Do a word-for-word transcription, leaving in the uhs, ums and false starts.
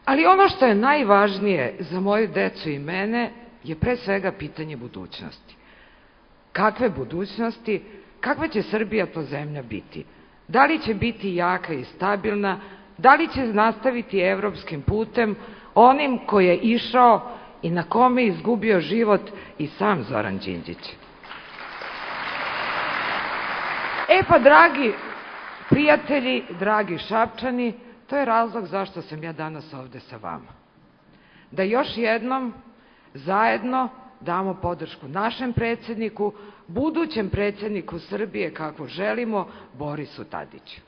Ali ono što je najvažnije za moju decu i mene je pre svega pitanje budućnosti. Kakve budućnosti, kakva će Srbija to zemlja biti? Da li će biti jaka i stabilna, da li će nastaviti evropskim putem, onim koji je išao i na kome je izgubio život i sam Zoran Đinđić. E pa, dragi prijatelji, dragi Šapčani, to je razlog zašto sam ja danas ovde sa vama. Da još jednom zajedno damo podršku našem predsedniku, budućem predsedniku Srbije, kako želimo, Borisu Tadiću.